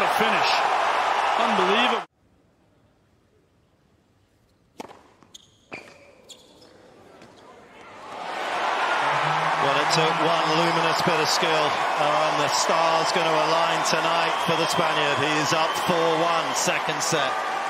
a finish. Unbelievable. Well, it took one luminous bit of skill, and the stars going to align tonight for the Spaniard. He is up 4-1, second set.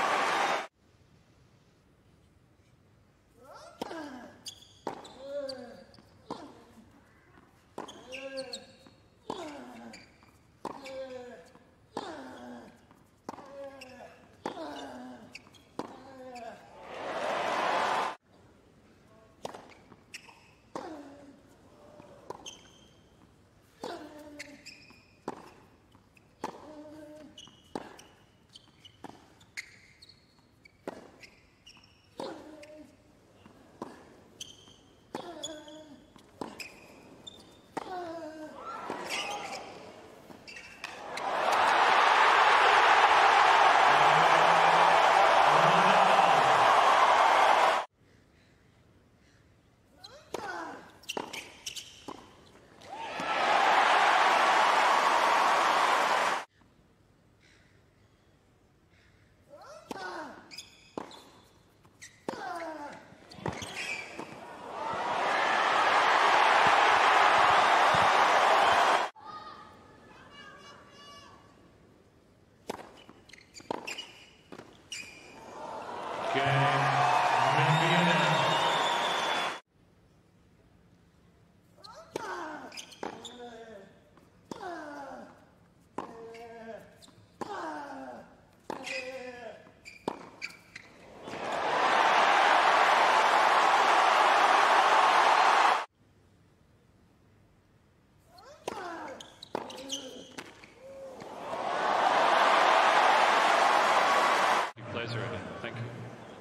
Thank you.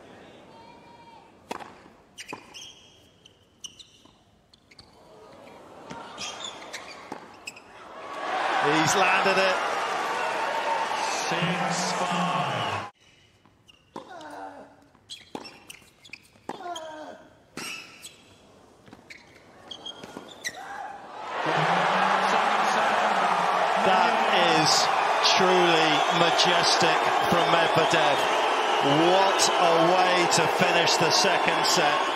He's landed it. 6-5. That is truly majestic from Medvedev. What a way to finish the second set.